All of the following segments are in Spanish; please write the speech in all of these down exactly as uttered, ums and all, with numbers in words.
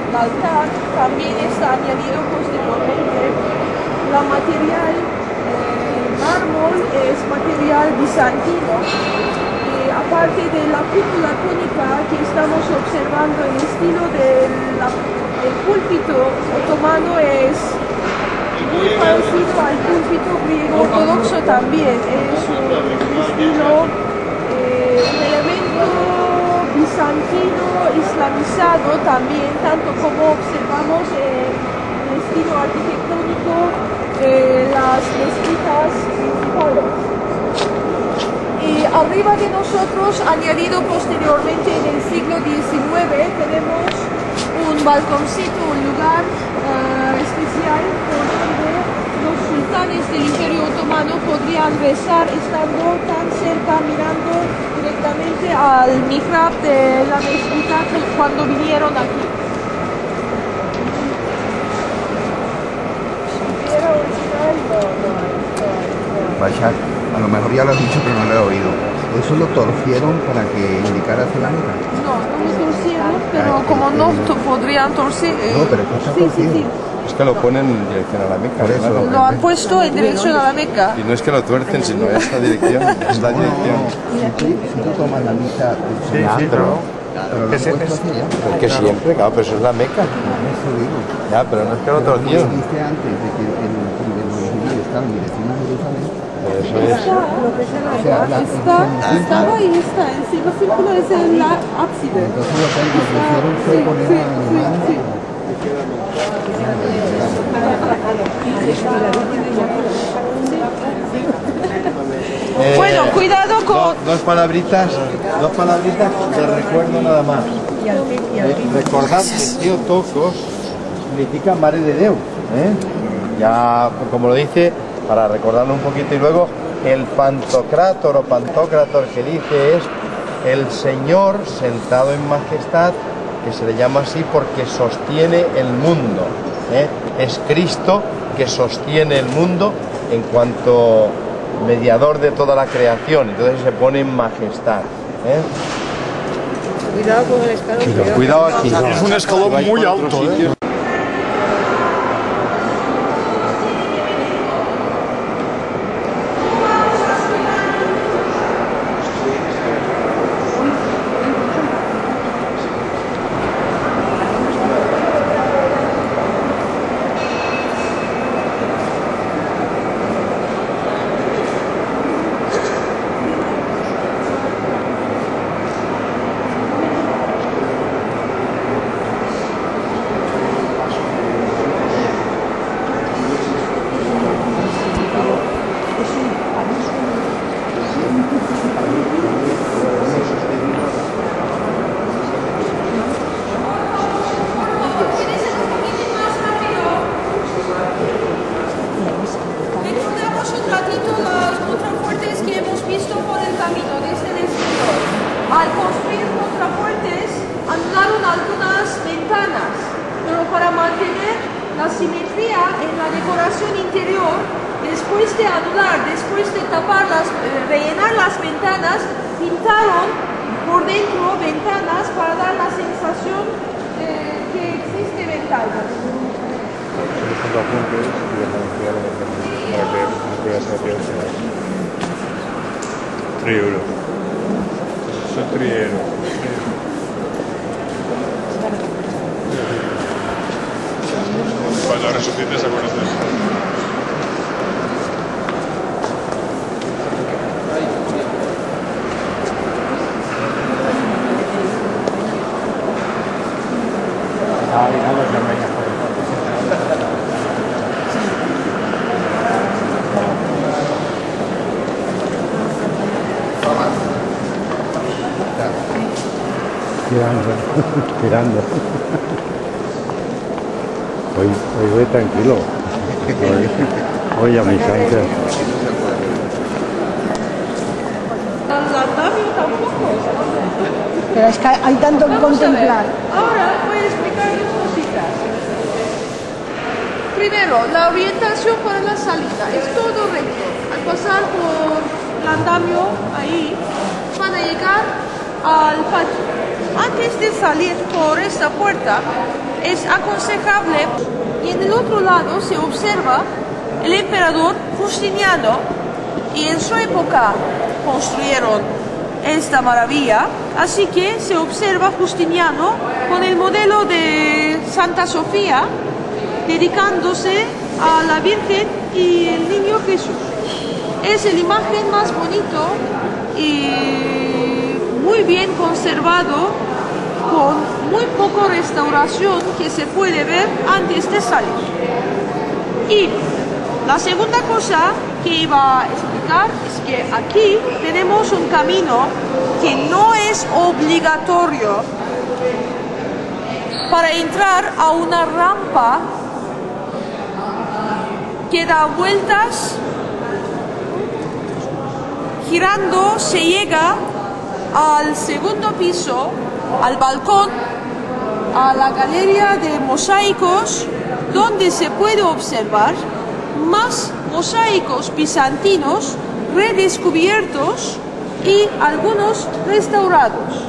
altar también está añadido posteriormente. La material, eh, mármol, es material bizantino. Y aparte de la cúpula cónica que estamos observando, el estilo del, la, del púlpito otomano es muy parecido al púlpito griego ortodoxo también. Es un estilo, eh, un elemento bizantino islamizado también, tanto como observamos en el estilo arquitectónico eh, las mezquitas principales. Y arriba de nosotros, añadido posteriormente en el siglo diecinueve, tenemos un balconcito, un lugar uh, especial por donde los sultanes del Imperio Otomano podrían rezar estando tan cerca, mirando directamente al mihrab de la mezquita cuando vinieron aquí. Si era original, no, no, no. Bashar, a lo mejor ya lo has dicho, pero no lo he oído. ¿Eso lo torcieron para que indicara hacia la Meca? No, no lo torcieron, pero ah, como no podrían torcer... Eh, no, pero está sí, sí, sí. Es que lo ponen en dirección a la Meca. Por eso, claro. Lo han puesto en dirección a la Meca. Y no es que lo tuercen, sino es la dirección. Es la dirección. Si tú, si tú tomas la misa, sí, sí, pero, pero que siempre, es que siempre, claro, pero eso es la Meca. Eso digo. Ya, pero no es que lo torcieron. Como dijiste antes de que el Judío estaba en dirección a Jerusalén. Eso es. Está, o sea, la, está, estaba y está. El círculo es el ábside. Entonces lo que hicieron fue sí, poner sí, a la mano. Sí, sí. Eh, bueno, cuidado con... Dos, dos palabritas, dos palabritas de recuerdo nada más. Eh, recordad que Theotokos significa Mare de Déu. ¿eh? Ya, como lo dice, para recordarlo un poquito, y luego el Pantocrátor o Pantocrátor que dice es el Señor sentado en majestad, que se le llama así porque sostiene el mundo. ¿eh? Es Cristo que sostiene el mundo en cuanto mediador de toda la creación, entonces se pone en majestad. ¿eh? Cuidado con el escalón. Cuidado, cuidado aquí. Es un escalón muy alto, ¿eh? Al construir contrafuertes anularon algunas ventanas, pero para mantener la simetría en la decoración interior, después de anular, después de tapar, las, eh, rellenar las ventanas, pintaron por dentro ventanas para dar la sensación eh, que existe ventanas. tres euros. Son tres euros. Cuando resucites, acuérdate. Tirando, tirando. Hoy, hoy voy tranquilo. Hoy, hoy a mi Sánchez. Pero es que hay tanto que contemplar. Ahora voy a explicar dos cositas. Primero, la orientación para la salida es todo recto. Al pasar por el andamio ahí, van a llegar al patio. Antes de salir por esta puerta, es aconsejable. Y en el otro lado se observa el emperador Justiniano, y en su época construyeron esta maravilla, así que se observa Justiniano con el modelo de Santa Sofía dedicándose a la Virgen y el Niño Jesús. Es la imagen más bonito y muy bien conservado, con muy poca restauración que se puede ver antes de salir. Y la segunda cosa que iba a explicar es que aquí tenemos un camino que no es obligatorio para entrar a una rampa que da vueltas. Girando se llega al segundo piso, al balcón, a la galería de mosaicos, donde se puede observar más mosaicos bizantinos redescubiertos y algunos restaurados.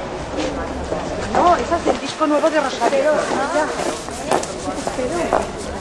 No, esa es el disco nuevo de Rosario. Pero,